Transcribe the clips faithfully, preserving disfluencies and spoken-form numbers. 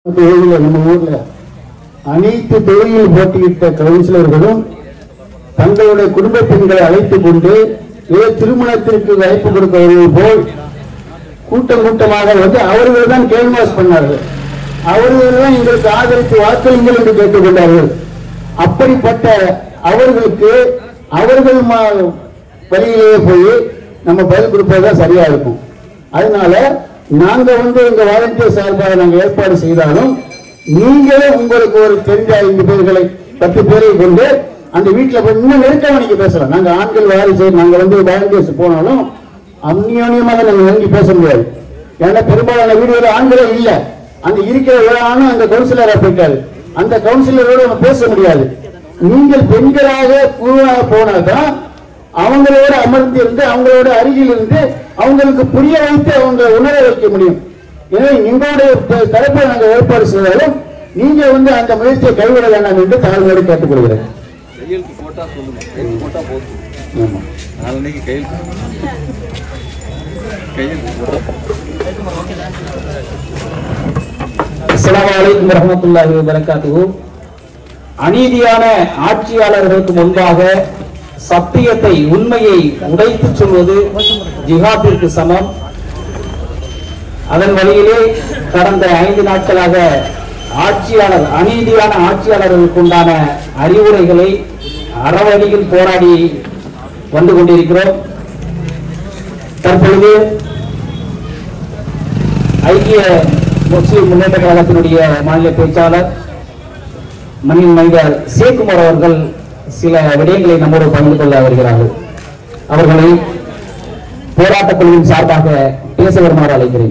நம்ம ஊர்ல அனைத்து தொழிலில் போட்டியிட்ட கவுன்சிலர்களும் தங்களுடைய குடும்ப பெண்களை அழைத்துக் கொண்டு ஏதோ திருமணத்திற்கு அழைப்பு கொடுப்பவர்கள் போல் கூட்டம் கூட்டமாக வந்து அவர்கள் தான் கேன்வாஸ் பண்ணார்கள். அவர்கள் தான் எங்களுக்கு ஆதரித்து வாக்களிங்கள் என்று கேட்டுக் கொண்டார்கள். அப்படிப்பட்ட அவர்களுக்கு அவர்கள் வழியிலேயே போய் நம்ம பதில் கொடுப்பதுதான் சரியா இருக்கும். அதனால நாங்க வந்து எங்க வாலண்டியர் சார்பாக நாங்கள் ஏற்பாடு செய்தாலும் நீங்களே உங்களுக்கு ஒரு தெரிஞ்ச ஐந்து பேர்களை பத்து பேரை கொண்டு அந்த வீட்டில் போய் இன்னும் நெருக்கமா நீங்க பேசலாம். நாங்க ஆண்கள் வாரிசு நாங்க வந்து வாலண்டியர்ஸ் போனாலும் அந்நியோன்யமாக நாங்க நெருங்கி பேச முடியாது. ஏன்னா பெரும்பாலான வீடுகள் ஆண்களே இல்லை. அந்த இருக்கிற ஆணும் அந்த கவுன்சிலரா போயிட்டாரு. அந்த கவுன்சிலரோடு நம்ம பேச முடியாது. நீங்கள் பெண்களாக குழுவாக போனாதான் அவங்களோட அமர்ந்து இருந்து அவங்களோட அருகில் இருந்து அவங்களுக்கு புரிய வைத்து அவங்க உணர வைக்க முடியும். எனவே எங்களுடைய தரப்பில் நாங்கள் ஏற்பாடு செய்தாலும் நீங்க வந்து அந்த முயற்சியை கைவிட வேண்டாம் என்று தாழ்மையோடு கேட்டுக்கொள்கிறேன். அஸ்ஸலாமு அலைக்கும் வரஹ்மத்துல்லாஹி வபரகாத்துஹு. அநீதியான ஆட்சியாளர்களுக்கு முன்பாக சத்தியத்தை உண்மையை உடைத்து சொல்வது ஜிஹாதிற்கு சமம். அதன் வழியிலே கடந்த ஐந்து நாட்களாக ஆட்சியாளர் அநீதியான ஆட்சியாளர்களுக்கு உண்டான அறிவுரைகளை அறவழியில் போராடி வந்து கொண்டிருக்கிறோம். தற்பொழுது ஐக்கிய முஸ்லிம் முன்னேற்ற கழகத்தினுடைய மாநில பேச்சாளர் மண்ணின் மைந்தர் சேகுமார் அவர்கள் சில விடயங்களை நம்மோடு பகிர்ந்து கொள்ள வருகிறார்கள். அவர்களை போராட்டக் குழுவின் சார்பாக பேச வருமாறு அழைக்கிறேன்.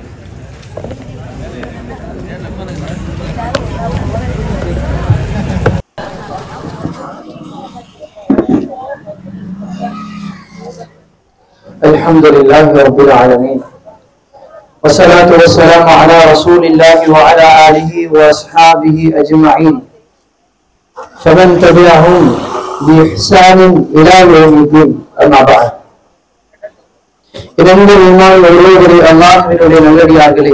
அல்ஹம்துலில்லாஹி ரப்பில் ஆலமீன் வஸ்ஸலாத்து வஸ்ஸலாமு அலா ரசூலில்லாஹி வ அலா ஆலிஹி வ அஸ்ஹாபிஹி அஜ்மஈன் ஃபமன் தபிஅஹும் பிஇஹ்சானின் இலா யௌமிddin. அம்மா பஅத். இரண்டு இமாம் ஒருவரே அல்லாஹ்வினுடைய நல்லடியார்களே,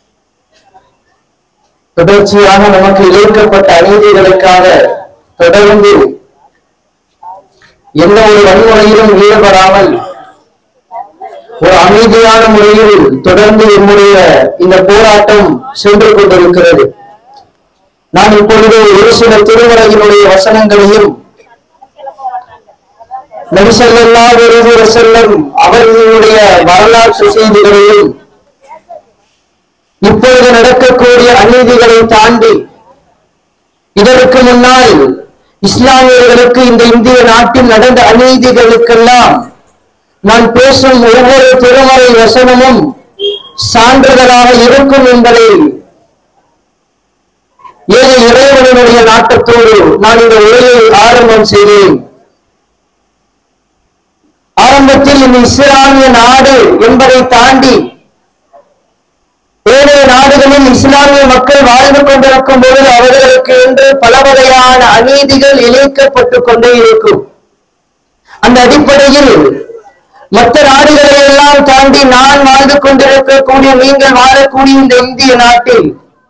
தொடர்ச்சியாக நமக்கு இழைக்கப்பட்ட அநீதிகளுக்காக தொடர்ந்து எந்த ஒரு வன்முறையிலும் ஈடுபடாமல் ஒரு அமைதியான முறையில் தொடர்ந்து என்னுடைய இந்த போராட்டம் சென்று கொண்டிருக்கிறது. நான் இப்பொழுது ஒரு சில திருமறையினுடைய வசனங்களையும் நபி ஸல்லல்லாஹு அலைஹி வஸல்லம் அவர்களுடைய வரலாற்று செய்திகளையும் இப்பொழுது நடக்கக்கூடிய அநீதிகளை தாண்டி இதற்கு முன்னால் இஸ்லாமியர்களுக்கு இந்த இந்திய நாட்டில் நடந்த அநீதிகளுக்கெல்லாம் நான் பேசும் ஒவ்வொரு திருமறை வசனமும் சான்றுகளாக இருக்கும் என்பதை ஏழை இறைவனுடைய நாட்டத்தோடு நான் இந்த உரையை ஆரம்பம் செய்தேன். ஆரம்பத்தில் இந்த இஸ்லாமிய நாடு என்பதை தாண்டி ஏழை நாடுகளில் இஸ்லாமிய மக்கள் வாழ்ந்து கொண்டிருக்கும் பொழுது அவர்களுக்கு என்று பல வகையான அநீதிகள் இழைக்கப்பட்டுக் கொண்டே இருக்கும். அந்த அடிப்படையில் மற்ற நாடுகளை எல்லாம் தாண்டி நான் வாழ்ந்து கொண்டிருக்கக்கூடிய நீங்கள் வாழக்கூடிய இந்த இந்திய நாட்டில்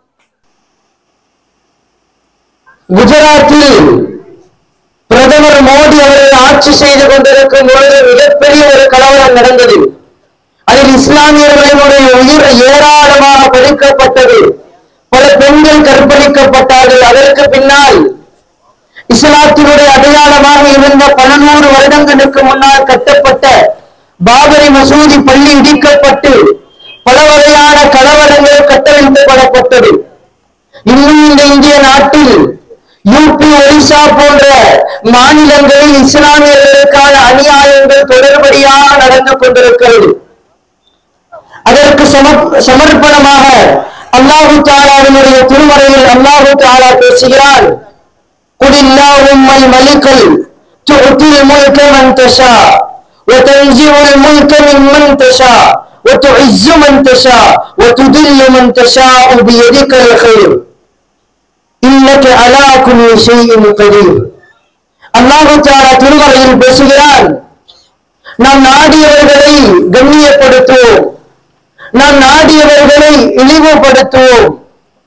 குஜராத்தில் பிரதமர் மோடி அவர்கள் ஆட்சி செய்து கொண்டிருக்கும் பொழுது மிகப்பெரிய ஒரு கலவரம் நடந்தது. அதில் இஸ்லாமியர்களுடைய உயிர் ஏராளமாக பறிக்கப்பட்டது. பல பெண்கள் கற்பழிக்கப்பட்டார்கள். அதற்கு பின்னால் இஸ்லாத்தினுடைய அடையாளமாக இருந்த பல நூறு வருடங்களுக்கு முன்னால் கட்டப்பட்ட பாபரி மசூதி பள்ளி இடிக்கப்பட்டு பல வகையான கலவரங்கள் கட்டவிழ்க்கப்படப்பட்டது. இன்னும் இந்த இந்திய நாட்டில் யூபி, ஒரிசா போன்ற மாநிலங்களில் இஸ்லாமியர்களுக்கான அநியாயங்கள் தொடர்படியாக நடந்து கொண்டிருக்கிறது. அதற்கு சமர்ப்பணமாக அல்லாஹு தஆலாவினுடைய திருமறையில் அல்லாஹு தஆலா பேசுகிறார். குலில்லாஹும்மல் மலிக்கல் துஅத்தில் முல்க மன் தஷா وتنزع الملك ممن تشاء وتعز من تشاء وتذل من تشاء بيدك الخير إنك على كل شيء قدير. அல்லாஹ் தஆலா திருமறையில் பேசுகிறான், நாம் நாடியவர்களை கண்ணியப்படுத்துவோம், நாம் நாடியவர்களை இழிவுபடுத்துவோம்,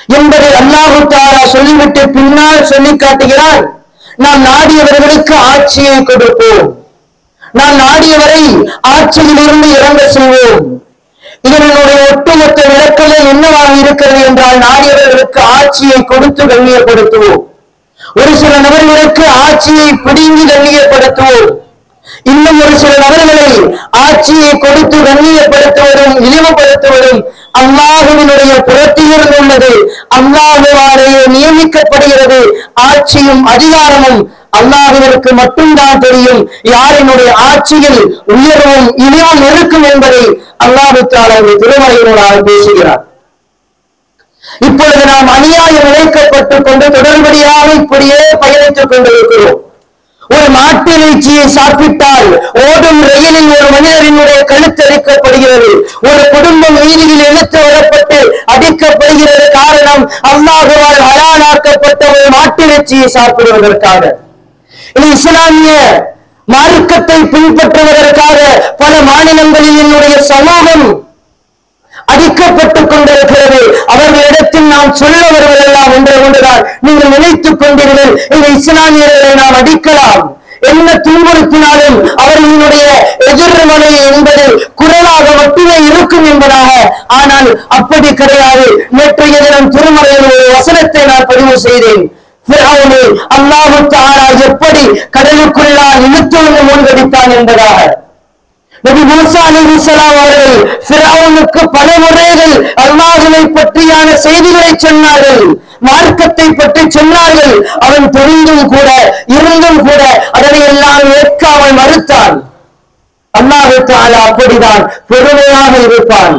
என்பதை அல்லாஹ் தஆலா சொல்லிவிட்டு பின்னால் சொல்லி காட்டுகிறான், நாம் நாடியவர்களுக்கு ஆட்சியை கொடுப்போம், நாம் நாடியவரை ஆட்சியில் இருந்து இறங்க செய்வோம். இதனுடைய ஒட்டுமொத்த விளக்கமே என்னவாக இருக்கிறது என்றால், நாடியவர்களுக்கு ஆட்சியை கொடுத்து கண்ணியப்படுத்துவோம், ஒரு சில நபர்களுக்கு ஆட்சியை பிடுங்கி கண்ணியப்படுத்துவோம், இன்னும் ஒரு சில நபர்களை ஆட்சியை கொடுத்து கண்ணியப்படுத்துவதும் இழிவுபடுத்துவதும் அல்லாஹ்வினுடைய புறத்திலிருந்து உள்ளது. அல்லாஹ்வாலேயே நியமிக்கப்படுகிறது. ஆட்சியும் அதிகாரமும் அல்லாஹ்விற்கு மட்டும்தான் தெரியும். யாரினுடைய ஆட்சியில் உயர்வும் இழிவும் இருக்கும் என்பதை அல்லாஹ் தஆலா திருமறையினூடாக பேசுகிறார். இப்பொழுது நாம் அநியாயம் இழைக்கப்பட்டுக் கொண்டு தொடர்படியாக இப்படியே பயணித்துக் கொண்டிருக்கிறோம். ஒரு மாட்டிறைச்சியை சாப்பிட்டால் ஓடும் ரயிலில் ஒரு மனிதரினுடைய கழுத்தரிக்கப்படுகிறது. ஒரு குடும்பம் வீதியில் இழுத்து வரப்பட்டு அடிக்கப்படுகிறது. காரணம், அல்லாஹ்வால் ஹலாலாக்கப்பட்ட ஒரு மாட்டிறைச்சியை சாப்பிடுவதற்காக. இது இஸ்லாமிய மார்க்கத்தை பின்பற்றுவதற்காக பல மாநிலங்களில் என்னுடைய சமூகம் அடிக்கப்பட்டுக் கொண்டிருக்கிறது. அவர்களிடத்தில் நாம் சொல்ல வருவதெல்லாம் ஒன்று ஒன்றுதான். நீங்கள் நினைத்துக் கொண்டீர்கள், இந்த இஸ்லாமியர்களை நாம் அடிக்கலாம், என்ன துன்புறுத்தினாலும் அவர்களுடைய எதிர்மனை என்பது குரலாக மட்டுமே இருக்கும் என்பதாக. ஆனால் அப்படி கிடையாது. நேற்றைய தினம் திருமறையில் ஒரு வசனத்தை நான் பதிவு செய்தேன். அல்லாஹ் தஆலா எப்படி கடலுக்குள்ளால் இழுத்து வந்து மூழ்கடித்தான் என்பதாக. நபி மூசா அலைஹிஸ்ஸலாம் அவர்கள் ஃபிரௌனுக்கு பல முறைகள் அல்லாஹ்வை பற்றியான செய்திகளை சொன்னார்கள், மார்க்கத்தை பற்றி சொன்னார்கள். அவன் தெரிந்தும் கூட இருந்தும் கூட அதனை எல்லாம் ஏற்காமல் மறுத்தான். அல்லாஹ் தஆலா அப்படிதான் பொறுமையாக இருப்பான்.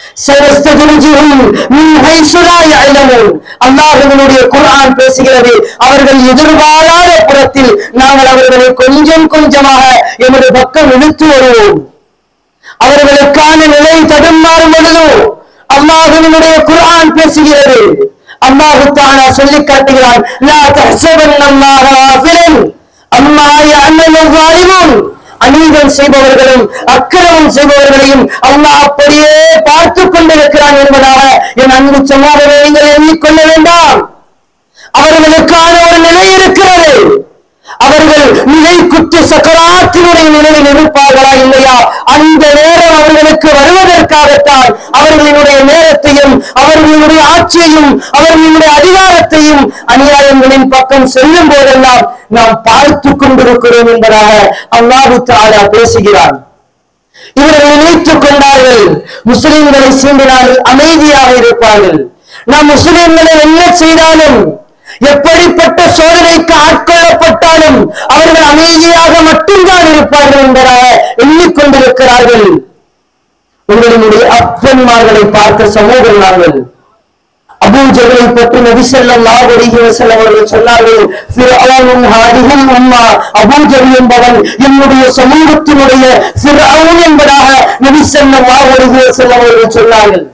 அல்லாஹ்வினுடைய குர்ஆன் பேசுகிறது, அவர்கள் எதிர்பாராத புறத்தில் நாங்கள் அவர்களை கொஞ்சம் கொஞ்சமாக எமது பக்கம் இழுத்து வருவோம். அவர்களுக்கான நிலை தடுமாறும் பொழுது அல்லாஹ்வினுடைய குர்ஆன் பேசுகிறது. அல்லாஹ் தஆலா சொல்லி காட்டுகிறான், லா தஹ்சபன்னல்லாஹ காஃபிலன் அம்மா யஅமலு ஸாலிமூன். அநீதம் செய்பவர்களும் அக்கிரமம் செய்பவர்களையும் அல்லாஹ் அப்படியே பார்த்துக் கொண்டிருக்கிறான் என்பதாக என் அன்பு சமூகத்தை நீங்கள் எண்ணிக்கொள்ள வேண்டாம். அவர்களுக்கான ஒரு நிலை இருக்கிறது. அவர்கள் நிலை குத்து சக்கராத்தினுடைய நிலையில் இருப்பார்களா இல்லையா? அந்த நேரம் அவர்களுக்கு வருவதற்காகத்தான் அவர்களுடைய நேரத்தையும் அவர்களுடைய ஆட்சியையும் அவர்களுடைய அதிகாரத்தையும் அநியாயங்களின் பக்கம் செல்லும் போதெல்லாம் நாம் பார்த்து கொண்டிருக்கிறோம் என்பதாக அல்லாஹ் தஆலா பேசுகிறார். இவர்கள் நினைத்துக் கொண்டார்கள், முஸ்லிம்களை சீண்டினார்கள் அமைதியாக இருப்பார்கள். நாம் முஸ்லிம்களை என்ன செய்தாலும், எப்படிப்பட்ட சோதனைக்கு ஆட்கொள்ளப்பட்டாலும் அவர்கள் அமைதியாக மட்டும்தான் இருப்பார்கள் என்பதாக எண்ணிக்கொண்டிருக்கிறார்கள். உங்களுடைய அப்பன்மார்களை பார்த்த சமூகம் நாங்கள். அபூ ஜஹலை பற்றி நபி ஸல்லல்லாஹு அலைஹி வஸல்லம் அவர்கள் சொன்னார்கள், ஃபிர்அவுன் ஹாதிஹில் உம்மா. அபூ ஜஹல் என்பவன் என்னுடைய சமூகத்தினுடைய ஃபிர்அவுன் என்பதாக நபி ஸல்லல்லாஹு அலைஹி வஸல்லம் அவர்கள் சொன்னார்கள்.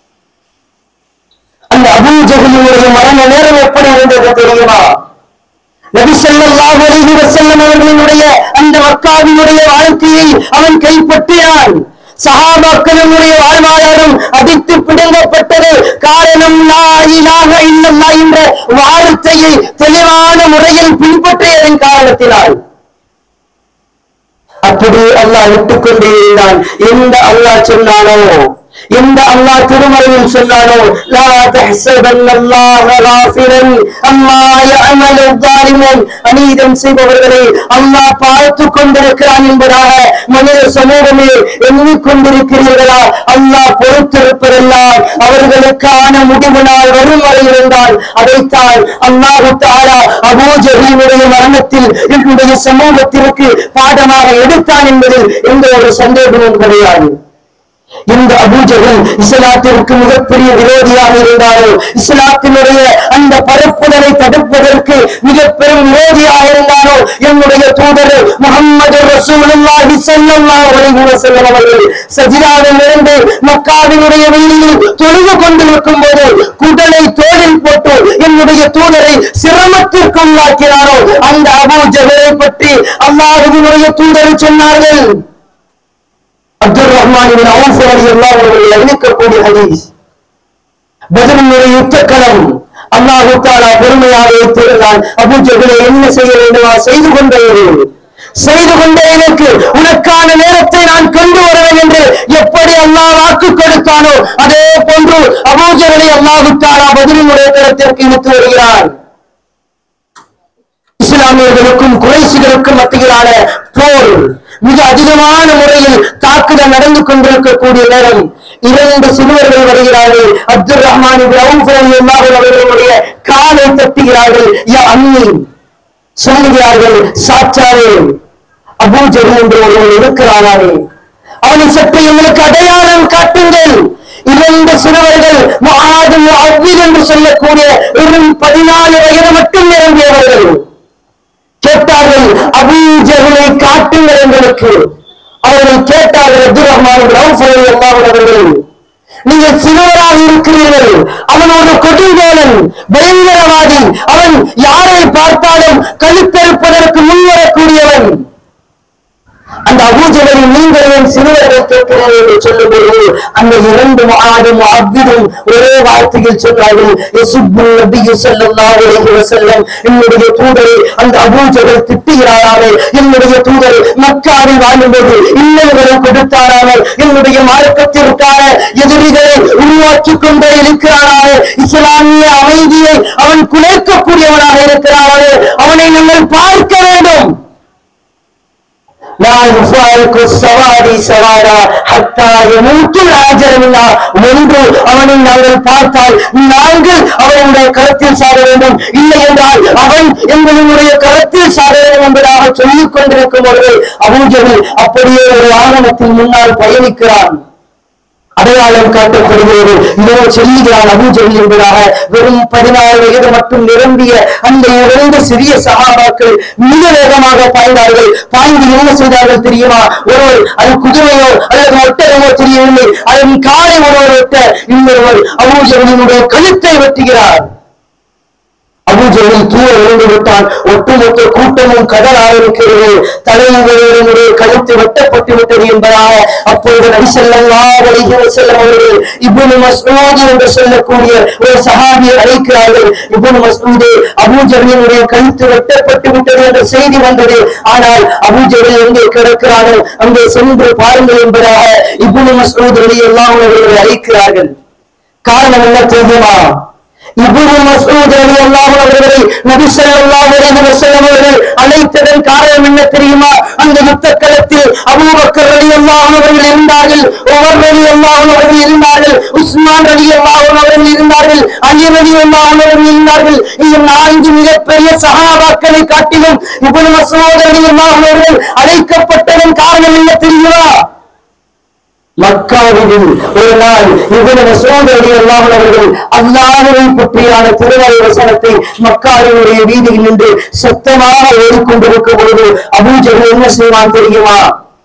அந்த அபூ ஜஹலுடைய மரண நேரம் எப்படி இருந்தது தெரியுமா? நபி ஸல்லல்லாஹு அலைஹி வஸல்லம் அவர்களுடைய அந்த மக்காவினுடைய வாழ்க்கையை அவன் கைப்பற்றினான். சஹாபாக்களுடைய வாழ்வாதாரம் அடித்து பிடுங்கப்பட்டது. காரணம், லா இலாஹ இல்லல்லாஹ் என்ற வார்த்தையை தெளிவான முறையில் பின்பற்றியதன் காரணத்தினால். அப்படி அல்லாஹ் விட்டுக் கொண்டே இருந்தான். எந்த அல்லாஹ் சொன்னானோ, எந்த அல்லாஹ் திருமறையில் சொன்னானோ, லா தஹ்சபன்னல்லாஹ காஃபிலன் அம்மா யஅமலு ஸாலிமூன். அநீதம் செய்பவர்களை அல்லாஹ் பார்த்துக் கொண்டிருக்கிறான் என்பதாக மனித சமூகமே எண்ணிக்கொண்டிருக்கிறீர்களா? அல்லாஹ் பொறுத்திருப்பதெல்லாம் அவர்களுக்கான முடிவு நாள் வரும் வரை இருந்தால் அதைத்தான் அல்லாஹ் தஆலா அபூ ஜஹலுடைய மரணத்தில் என்னுடைய சமூகத்திற்கு பாடமாக எடுத்தான் என்பதில் எந்த ஒரு சந்தேகமும் கிடையாது. இந்த அபூ ஜஹல் இஸ்லாத்திற்கு மிகப்பெரிய விரோதியாக இருந்தாரோ, இஸ்லாத்தினுடைய அந்த பரப்புதலை தடுப்பதற்கு மிக பெரும் விரோதியாக இருந்தாரோ, என்னுடைய தூதர் முஹம்மது ரசூலுல்லாஹி ஸல்லல்லாஹு அலைஹி வஸல்லம் அவர்கள் சஜிதாவில் இருந்து மக்காவினுடைய வெளியில் தொழுது கொண்டிருக்கும் போது குடலை தோளில் போட்டு என்னுடைய தூதரை சிரமத்திற்கு உள்ளாக்கினாரோ, அந்த அபூ ஜஹலை பற்றி அல்லாஹ்வினுடைய தூதர் சொன்னார்கள். அப்துல் ரஹ்மான் இப்னு அவுஃப் ரலியல்லாஹு அன்ஹு அறிவிக்கக்கூடிய ஹதீஸ், பத்ருடைய யுத்தக்களம். அல்லாஹ் தஆலா பொறுமையாக வைத்திருந்தான். அபூ ஜஹல் என்ன செய்ய வேண்டுமா செய்து கொண்டே செய்து கொண்டே எனக்கு உனக்கான நேரத்தை நான் கொண்டு வருவேன் என்று எப்படி அல்லாஹ் வாக்கு கொடுத்தானோ அதே போன்று அபூ ஜஹலை அல்லாஹ் தஆலா பத்ருடைய களத்திற்கு இழுத்து வருகிறான். இஸ்லாமியர்களுக்கும் குறைஷிகளுக்கும் மத்தியிலான போர் மிக அதிகமான முறையில் தாக்குதல் நடந்து கொண்டிருக்கக்கூடிய நேரம் இரண்டு சிறுவர்கள் வருகிறார்கள். அப்துல் ரஹ்மான் இப்னு அவுஃப் ரலியல்லாஹு அன்ஹு அவர்களுடைய காலை தட்டுகிறார்கள். யா அம்மி சொல்லுகிறார்கள், சாச்சாரே அபூ ஜஹல் என்று ஒருவன் இருக்கிறானே, அவனை சற்று எங்களுக்கு அடையாளம் காட்டுங்கள். இரண்டு சிறுவர்கள் முஆத் முஅவ்வித் என்று சொல்லக்கூடிய வெறும் பதினாலு வயது மட்டும் நிரம்பியவர்கள் கேட்டார்கள், அபூ ஜஹலை காட்டுங்கள் எங்களுக்கு. அவர்கள் கேட்டார்கள், அப்துல் ரஹ்மான் இப்னு அவுஃப் ரலியல்லாஹு அன்ஹு அவர்கள், நீங்கள் சிறுவராக இருக்கிறீர்கள், அவன் ஒரு கொடுங்கோலன் பயங்கரவாதி, அவன் யாரை பார்த்தாலும் கழுத்தறுப்பதற்கு முன்வரக்கூடியவன். அந்த அபூ ஜஹலை நீங்கள் என் சிறுவர்கள் கேட்கிறேன் என்று சொல்லும்போது அந்த இரண்டு முஆதும் முஅவ்விதும் ஒரே வார்த்தையில் சொன்னார்கள், யசுப்பு நபியு ஸல்லல்லாஹு அலைஹி வஸல்லம், என்னுடைய தூதரை அந்த அபூ ஜஹல் திட்டுகிறாரே, என்னுடைய தூதர் மக்காவில் வாழும்போது இன்னல்களை கொடுத்தாராமே, என்னுடைய மார்க்கத்திற்கான எதிரிகளை உருவாக்கி கொண்டே இருக்கிறாரே, இஸ்லாமிய அமைதியை அவன் குலைக்கக்கூடியவனாக இருக்கிறாரே, அவனை நீங்கள் பார்க்க வேண்டும். ஒன்று அவனை நாங்கள் பார்த்தால் நாங்கள் அவனுடைய கருத்தில் சாட வேண்டும், இல்லை என்றால் அவன் எங்களுடைய கருத்தில் சாட வேண்டும் என்பதாக சொல்லிக் கொண்டிருக்கும் பொழுது அபூ ஜஹல் அப்படியே ஒரு வாகனத்தின் முன்னால் பயணிக்கிறான். அடையாளம் காட்டப்படுகிறது. இதோ சொல்லுகிறான் அபூ ஜஹல் என்பதாக. வெறும் பதினாறு வயது மட்டும் நிரம்பிய அந்த இரண்டு சிறிய சஹாபாக்கள் மிக வேகமாக பாய்ந்தார்கள். பாய்ந்து என்ன செய்தார்கள் தெரியுமா? ஒருவர் அது குதிரையோ அல்லது ஒட்டகமோ தெரியவில்லை, அதன் காலை ஒருவர் வெட்ட இன்னொருவர் அபூ ஜஹலினுடைய கழுத்தை வெட்டுகிறார். அபூ ஜஹல் கீழே விழுந்து விட்டான். ஒட்டுமொத்த கூட்டமும் கடலாக இருக்கிறது. தலைவர்களுடைய கழுத்து வெட்டப்பட்டு விட்டது என்பதாக அப்பொழுது நபி ஸல்லல்லாஹு அலைஹி வஸல்லம் அவர்கள் இப்னு மஸ்ஊத் என்று சொல்லக்கூடிய ஒரு சஹாபியை அழைக்கிறார்கள். இப்னு மஸ்ஊத், அபூ ஜஹலினுடைய கழுத்து வெட்டப்பட்டு விட்டது என்ற செய்தி வந்தது. ஆனால் அபூ ஜஹல் எங்கே கிடக்கிறானோ அங்கே சென்று பாருங்கள் என்பதாக இப்னு மஸ்ஊத் ரலியல்லாஹு அன்ஹு அவர்களை அழைக்கிறார்கள். காரணம் என்ன தெரியுமா? இப்னு மஸ்ஊத் ரலியல்லாஹு அன்ஹு அவர்களை நபி ஸல்லல்லாஹு அலைஹி வஸல்லம் அவர்கள் அழைத்ததன் காரணம் என்ன தெரியுமா? அந்த யுத்த களத்தில் அபூபக்கர் ரலியல்லாஹு அன்ஹு அவர்கள் இருந்தார்கள், உமர் ரலியல்லாஹு அன்ஹு அவர்கள் இருந்தார்கள், உஸ்மான் ரலியல்லாஹு அன்ஹு அவர்கள் இருந்தார்கள், அலி ரலியல்லாஹு அன்ஹு அவர்கள் இருந்தார்கள். இந்த நான்கு மிகப்பெரிய சஹாபாக்களை காட்டிலும் இப்னு மஸ்ஊத் ரலியல்லாஹு அன்ஹு அவர்கள் அழைக்கப்பட்டதன் காரணம் என்ன தெரியுமா? மக்காவில் ஒரு நாள் இப்னு மஸ்ஊத் ரலியல்லாஹு அன்ஹு அவர்கள் அல்லாஹ்வை பற்றியான திருமறை வசனத்தை மக்காவினுடைய வீதியில் நின்று சத்தமாக ஓடிக்கொண்டிருக்கும் பொழுது அபூ ஜஹல் என்ன செய்வான் தெரியுமா?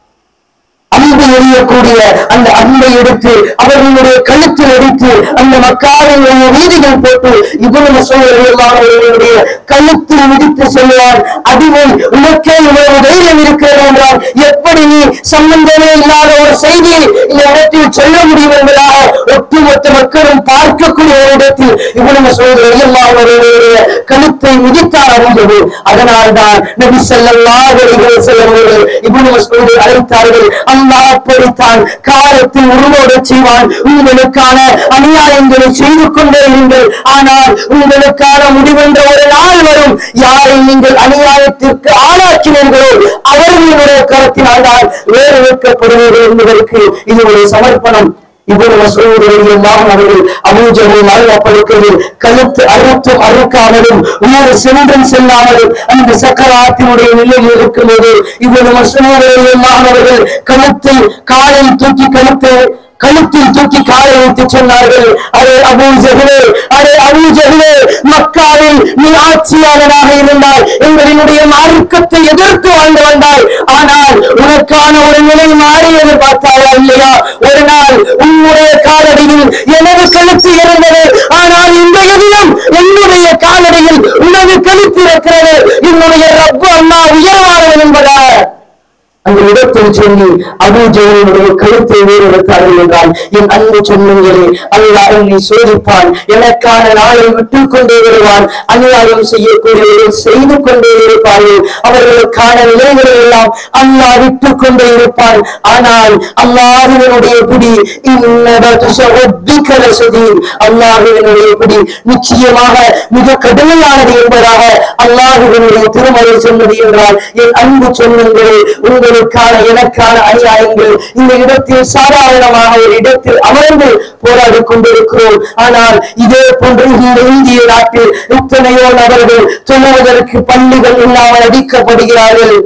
அன்பு எறியக்கூடிய அந்த அன்பை எடுத்து அவர்களுடைய கழுத்தில் அடித்து அந்த மக்காவினுடைய வீதிகள் போட்டு இப்னு மஸ்ஊத் ரலியல்லாஹு அன்ஹு அவர்களுடைய கழுத்தில் மிதித்து சொல்லுவான், அதுவே உனக்கே இவ்வளவு தைரியம் இருக்கிறது என்றால் எப்படி நீ சம்பந்தமே இல்லாத ஒரு செய்தியை இந்த இடத்தில் சொல்ல முடியும் என்பதாக ஒட்டுமொத்த மக்களும் பார்க்கக்கூடிய ஒரு இடத்தில் இப்னு மஸ்ஊத் ரலியல்லாஹு அன்ஹு அவர்களுடைய கழுத்தை மிதித்தார் அபூ ஜஹல். அதனால்தான் நபி ஸல்லல்லாஹு அலைஹி வஸல்லம் அவர்கள் இப்னு மஸ்ஊதை அழைத்தார்கள். அல்லாஹ் அப்படித்தான் காலத்தில் உருவோடச் செய்வான். உங்களுக்கான அநியாயங்களை செய்து கொண்டே இருங்கள், ஆனால் உங்களுக்கான முடிவென்ற ஒரு நாள் வரும். யாரை நீங்கள் அநியாயத்திற்கு ஆளாக்கினீர்களோ அவர்களுடைய கருத்தினால் தான் வேறு வைக்கப்படுவீர்கள் என்பதற்கு இது ஒரு சமர்ப்பணம். இப்னு மஸ்ஊத் ரலியல்லாஹு அன்ஹு அவர்கள் அபூ ஜஹலை மரணப்படுக்கையில் கழுத்து அறுத்தும் அறுக்காமலும் உயிர் சென்றும் செல்லாமலும் அந்த சக்கராத்தினுடைய நிலையில் இருக்கும்போது இப்னு மஸ்ஊத் ரலியல்லாஹு அன்ஹு அவர்கள் கழுத்தில் காலில் தூக்கி கழுத்து கழுத்தில் தூக்கி காலை வைத்து சொன்னார்கள், அரே அபூ ஜஹலே, அரே அபூ ஜஹலே, மக்காவில் நீ ஆட்சியாளராக இருந்தால் எங்களினுடைய மார்க்கத்தை எதிர்த்து வாழ்ந்து வந்தாய், ஆனால் உனக்கான ஒரு நிலை மாறியது பார்த்தாயா இல்லையா? ஒரு நாள் உன்னுடைய காலடியில் எனது கழுத்து இருந்தது, ஆனால் இன்றைய தினம் என்னுடைய காலடியில் உனது கழுத்து இருக்கிறது. என்னுடைய ரப்பு அல்லாஹ் உயர்வானவன் என்பதாக அந்த இடத்தில் சொல்லி அபூ ஜஹலுடைய கழுத்தை வேறெடுத்தார்கள் என்றால் என் அன்பு சொந்தங்களே அல்லாஹ் என்னை சோதிப்பான், எனக்கான நாளை விட்டுக் கொண்டே வருவான். அநியாயம் செய்யக்கூடியவர்கள் செய்து கொண்டே இருப்பார்கள், அவர்களுக்கான நிலைகளை எல்லாம் அல்லாஹ் விட்டுக் கொண்டே இருப்பான். ஆனால் அல்லாஹ்வினுடைய பிடி அல்லாஹ்வினுடைய பிடி நிச்சயமாக மிக கடுமையானது என்பதாக அல்லாஹ்வினுடைய திருமலை சொன்னது என்றால் என் அன்பு சொந்தங்களே, உங்களுக்கான எனக்கான அநியாயங்கள் இந்த இடத்தில் சாதாரணமாக ஒரு இடத்தில் அமர்ந்து போராடி கொண்டிருக்கிறோம். ஆனால் இதே போன்று இந்த இந்திய நாட்டில் எத்தனையோ நபர்கள் தொழுவதற்கு பள்ளிகள் இல்லாமல் அடிக்கப்படுகிறார்கள்.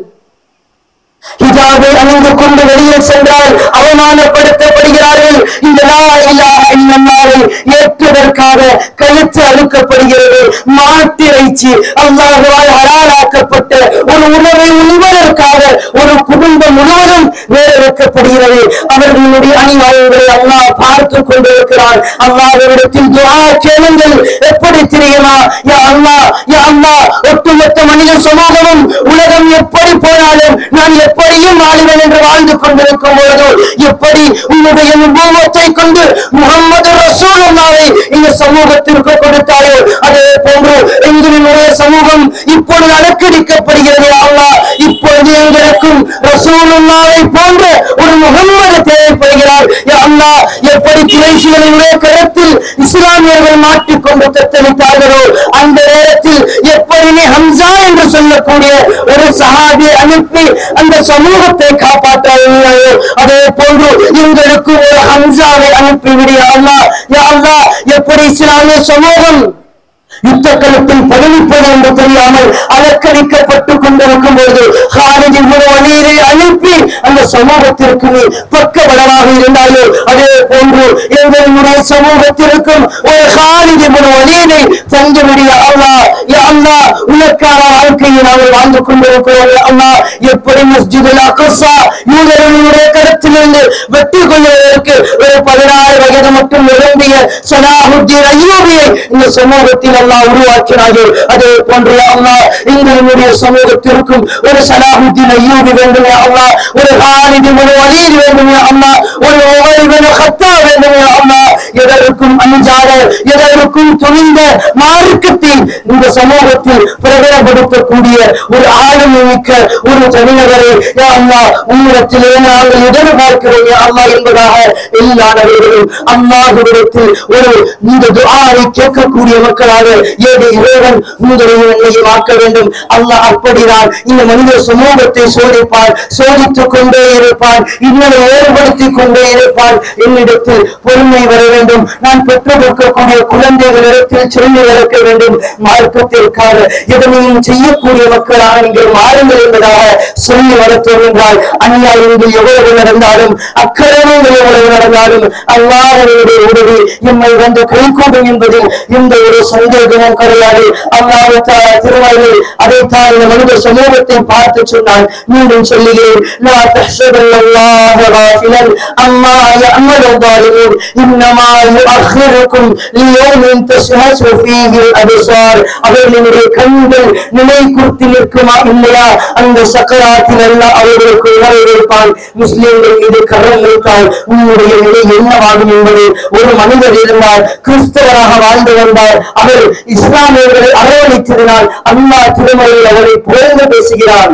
ஹிஜாபை அணிந்து கொண்டு வெளியில் சென்றால் அவமானப்படுத்தப்படுகிறார்கள். இந்த லா இலாஹ இல்லல்லாஹை ஏற்றுவதற்காக கழுத்து அறுக்கப்படுகிறது. மாட்டிறைச்சி அல்லாஹ்வால் ஹலாலாக்கப்பட்ட ஒரு உணவை உண்பதற்காக ஒரு குடும்பம் முழுவதும் வேறறுக்கப்படுகிறது. அவர்களுடைய அநியாயங்களை அல்லாஹ் பார்த்து கொண்டிருக்கிறார். அல்லாஹ்விடத்தில் துஆ கேளுங்கள். எப்படி தெரியுமா? யா அல்லாஹ், யா அல்லாஹ், ஒட்டுமொத்த மனித சமூகமும் உலகம் எப்படி போனாலும் நான் எப்படியும் வாழுவேன் என்று வாழ்ந்து கொண்டிருக்கும் பொழுது எப்படி உன்னுடைய நுபுவத்தை கொண்டு முஹம்மது ரசூலுல்லாஹை இந்த சமூகத்திற்கு கொடுத்தாரோ அதே போன்று எங்களுடைய சமூகம் இப்பொழுது அலக்கடிக்கப்படுகிறது. அல்லாஹ், இப்பொழுது எங்களுக்கும் ரசூலுல்லாஹை போன்ற ஒரு முஹம்மது தேவைப்படுகிறார். யா அல்லாஹ், எப்படி குறைஷிகளினுடைய கருத்தில் இஸ்லாமியர்கள் மாட்டிக்கொண்டு தத்தளித்தார்களோ அந்த நேரத்தில் எப்படி ஹம்சா என்று சொல்லக்கூடிய ஒரு சஹாபியை அனுப்பி அந்த சமூகத்தை காப்பாற்றார்களோ அதே போன்று எங்களுக்கு ஒரு ஹம்சாவை அனுப்பிவிடு யா அல்லாஹ். யா அல்லாஹ், எப்படி இஸ்லாமிய சமூகம் யுத்த களத்தில் பதிவிப்பது என்று தெரியாமல் அலக்கழிக்கப்பட்டுக் கொண்டிருக்கும் பொழுது காலித் இப்னு வலீதை அனுப்பி அந்த சமூகத்திற்கு நீ பக்கபலமாக இருந்தாயோ அதே போன்று எங்களுடைய சமூகத்திற்கும் ஒரு காலித் இப்னு வலீதை தந்துவிடு யா அல்லாஹ். யா அல்லாஹ், உனக்கான வாழ்க்கையை நாங்கள் வாழ்ந்து கொண்டிருக்கிறோம். யா அல்லாஹ், எப்படி மஸ்ஜிதுல் அக்ஸா யூதர்களுடைய கருத்திலிருந்து வெற்றி கொள்வதற்கு ஒரு பதினாறு வயது மட்டும் நிரம்பிய ஸலாஹுத்தீன் அய்யூபியை இந்த சமூகத்தில் அல்லாஹ் உருவாக்கினார்கள். அதே போன்று அல்லாஹ் எங்களுடைய சமூகத்திற்கும் ஒரு ஸலாஹுத்தீன் அய்யூபி வேண்டும் யா அல்லாஹ், ஒரு காலித் இப்னு வலீத் வேண்டும் யா அல்லாஹ், ஒரு உமர் இப்னு கத்தாப் வேண்டும் யா அல்லாஹ். எதற்கும் அஞ்சாத எதற்கும் துணிந்த மார்க்கத்தை இந்த சமூகத்தில் பிரகடனப்படுத்தக்கூடிய ஒரு ஆளுமை மிக்க ஒரு தனிநபரை யா அல்லாஹ் உன்னிடத்திலே நாங்கள் எதிர்பார்க்கிறோம் யா அல்லாஹ் என்பதாக எல்லா நபர்களும் அல்லாஹ்விடத்தில் ஒரு இந்த துஆவை கேட்கக்கூடிய மக்களாக ஏழு இறைவன் உங்களுடைய எண்ணெயை ஆக்க வேண்டும். அல்லாஹ் அப்படிதான் இந்த மனித சமூகத்தை சோதிப்பார், சோதித்துக் கொண்டே இருப்பார், இன்னொரு ஏற்படுத்திக் கொண்டே இருப்பார். என்னிடத்தில் பொறுமை வர வேண்டும். நான் பெற்றெடுக்கக்கூடிய குழந்தைகளிடத்தில் சொல்லி வளர்க்க வேண்டும். மார்க்கத்திற்காக எதனையும் செய்யக்கூடிய மக்களாக நீங்கள் மாறுங்கள் என்பதாக சொல்லி வளர்த்தோம் என்றால் அநியாயங்கள் எவ்வளவு நடந்தாலும் அக்கிரமங்கள் எவ்வளவு நடந்தாலும் அல்லாஹ்வுடைய உதவி எம்மை வந்து கைகூடும் என்பதில் எந்த ஒரு சந்தேகமும் கிடையாது. அல்லாஹ் திருமலையில் அதைத்தான் இந்த மனித சமூகத்தை பார்த்து சொன்னால் மீண்டும் சொல்லுகிறேன். லா தஹ்சபன்னல்லாஹ காஃபிலன் அம்மா யஅமலு ஸாலிமூன் இன்னமா யுஅخிருக்கும் லியௌமின் தஷ்ஹஸு ஃபீஹி அல்-அப்சார். அவர்களுடைய கண்கள் நிலை குறித்து நிற்குமா இல்லையா அந்த சக்கராத்தில் அல்லாஹ் அவர்களுக்கு உணர்வு வைப்பான். முஸ்லிம்கள் மீது கரம் வைத்தால் உன்னுடைய நிலை என்னவாகும் என்பது ஒரு மனிதர் இருந்தால் கிறிஸ்தவராக வாழ்ந்து வந்தால் அவர் இஸ்லாமியர்களை அரவணைத்ததினால் அல்லாஹ் திருமலையில் அவரை புகழ்ந்து பேசுகிறான்.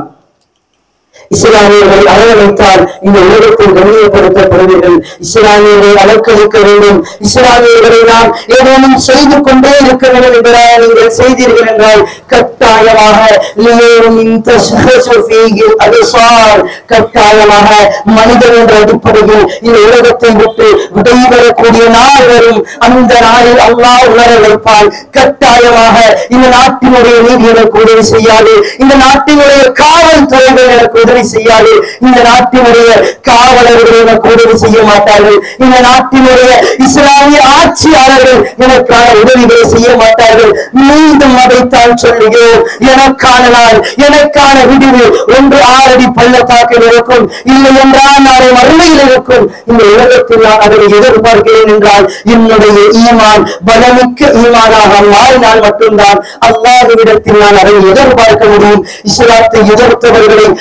இஸ்லாமியர்களை அரவணைத்தால் இந்த உலகத்தில் கண்ணியப்படுத்தப்படுவீர்கள். இஸ்லாமியர்களை அலக்களிக்க வேண்டும். இஸ்லாமியர்களை நாம் ஏதேனும் செய்து கொண்டே இருக்க வேண்டும் என்பதாக நீங்கள் செய்தீர்கள் என்றால் கட்டாயமாக கட்டாயமாக மனிதன் என்ற அடிப்படையில் இந்த உலகத்தை விட்டு விடைபெறக்கூடிய நாள் வரும். அந்த நாளில் அல்லாஹ் உணர வைப்பால் கட்டாயமாக இந்த நாட்டினுடைய நீதி எனக்கு உதவி செய்யாது, இந்த நாட்டினுடைய காவல்துறைகள் எனக்கு உதவி செய்யாது, இந்த நாட்டினுடைய காவலர்கள் எனக்கு உதவி செய்ய மாட்டார்கள், இந்த நாட்டினுடைய இஸ்லாமிய ஆட்சியாளர்கள் எனக்கான உதவிகளை செய்ய மாட்டார்கள். மீண்டும் அதைத்தான் சொல்லுகிறோம். எனக்கான நாள், எனக்கான விடிவு ஒன்று ஆறடி பள்ளத்தாக்கில் இருக்கும், இல்லை என்றால் நாளை மறுமையில் இருக்கும். இந்த உலகத்தில் நான் அதை எதிர்பார்க்கிறேன் என்றால் என்னுடைய ஈமான் பலமிக்க ஈமானாக மாறினால் மட்டும்தான் அல்லாஹ்விடத்தில் நான் அதை எதிர்பார்க்க முடியும். இஸ்லாத்தை எதிர்த்தவர்களை அல்லாஹ்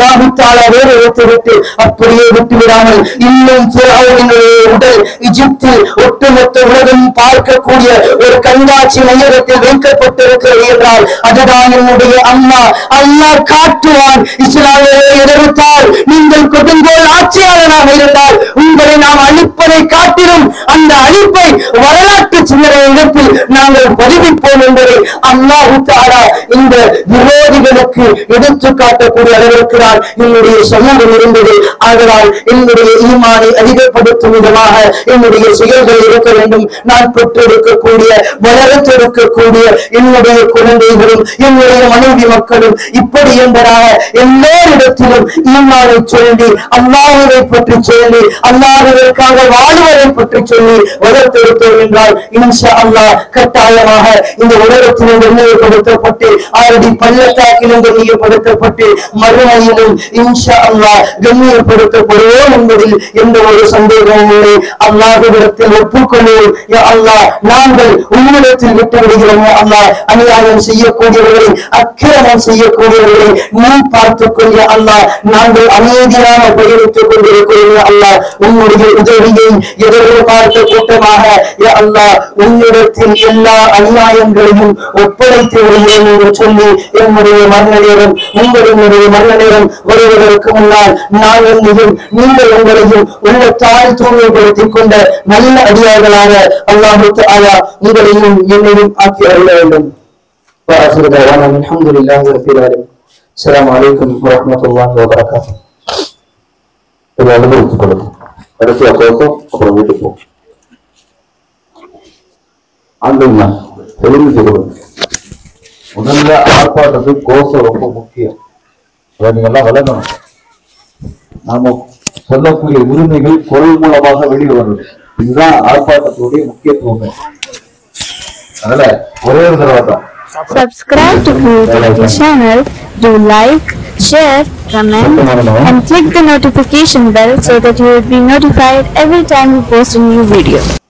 அல்லாஹ் தஆலா வேறு வைத்துவிட்டு அப்படியே விட்டு விடாமல் இன்னும் ஃபிரௌனுடைய உடல் எகிப்தில் ஒட்டுமொத்த உலகம் பார்க்கக்கூடிய ஒரு கண்காட்சி மையத்தில் வைக்கப்பட்டிருக்கிறது என்றால் அதுதான் என்னுடைய அம்மா. அல்லாஹ் காட்டுவான், இஸ்லாமை எதிர்த்தால் நீங்கள் கொடுங்கோல் ஆட்சியாளராக இருந்தால் உங்களை நாம் அழிப்பதை காட்டிலும் அந்த அழிப்பை வரலாற்று சிந்தனை இடத்தில் நாங்கள் பதிவிப்போம் என்பதை அல்லாஹ் தஆலா இந்த விரோதிகளுக்கு எடுத்து காட்டக்கூடிய அளவிற்கு தான் என்னுடைய சமூகம் இருந்தது. அதனால் என்னுடைய ஈமானை அதிகப்படுத்தும் விதமாக என்னுடைய செயல்கள் இருக்க வேண்டும். நான் பெற்றெடுக்கக்கூடிய வளர்த்தெடுக்கக்கூடிய என்னுடைய குழந்தைகளும் என்னுடைய மனைவி மக்களும் இப்படி என்பதாக எல்லோரிடத்திலும் ஈமானை சொல்லி அல்லாஹ்வை பற்றி சொல்லி அல்லாஹ்விற்காக வாழ்வதை பற்றி சொல்லி வளர்த்தெடுத்தோம் என்றால் இன்ஷா அல்லாஹ் கட்டாயமாக இந்த உலகத்திலும் கண்ணியப்படுத்தப்பட்டு ஆரடி பள்ளத்தாக்கிலும் கண்ணியப்படுத்தப்பட்டு மறுமையிலும் இன்ஷா அல்லாஹ் கண்ணியப்படுத்தப்படுவோம் என்பதில் எந்த ஒரு சந்தேகமும் இல்லை. அல்லாஹ்விடத்தில் ஒப்புக்கொள்வோம். யா அல்லாஹ் நாங்கள் உன்னிடத்தில் விட்டு விடுகிறோம். அல்லாஹ் அநியாயம் செய்யக்கூடியவர்களை அக்கிரமம் செய்யக்கூடியவர்களை நீ பார்த்துக் கொள்ள அல்லாஹ் நாங்கள் அமைதியாக பயணித்துக் கொண்டிருக்கிறோம். அல்லாஹ் உன்னுடைய உதவியை எதிர்பார்த்த கூட்டமாக யா அல்லாஹ் உன்னிடத்தில் எல்லா அநியாயங்களையும் ஒப்படைத்து விடுகிறோம் என்று சொல்லி என்னுடைய மரண நேரம் உங்களுடைய மரண நேரம் வருவதற்கு முன்னால் நான் என்னையும் நீங்கள் உங்களையும் உள்ள தாய் தூய்மைப்படுத்திக் கொண்ட நல்ல அடியார்களாக அல்லாஹ் தஆலா உங்களையும் என்னையும் ஆக்கி அருள வேண்டும். அல்ஹம்துலில்லாஹி ரப்பில் ஆலமீன். அஸ்ஸலாமு அலைக்கும் வரஹ்மத்துல்லாஹி வபரகாத்துஹு. இதை அனுபவித்துக் கொள்ளுங்க. கடைசியா பேசும், அப்புறம் வீட்டுக்கு போ. ஆண்டுங்களா தெளிவு செய்வது முதல்ல ஆர்ப்பாட்டத்துக்கு கோஷம் ரொம்ப முக்கியம். அதை நீங்க எல்லாம் விளங்கணும். நாம சொல்லக்கூடிய உரிமைகள் குரல் மூலமாக வெளியே வருது. இதுதான் ஆர்ப்பாட்டத்துடைய முக்கியத்துவமே. அதனால ஒரே ஒரு தடவை தான் Subscribe to Creativity channel, do like, share, comment and click the notification bell so that you will be notified every time we post a new video.